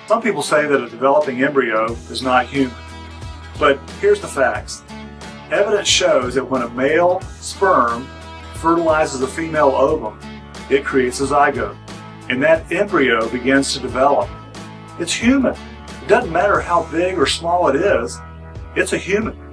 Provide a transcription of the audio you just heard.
Some people say that a developing embryo is not human, but here's the facts. Evidence shows that when a male sperm fertilizes a female ovum, it creates a zygote, and that embryo begins to develop. It's human. It doesn't matter how big or small it is, it's a human.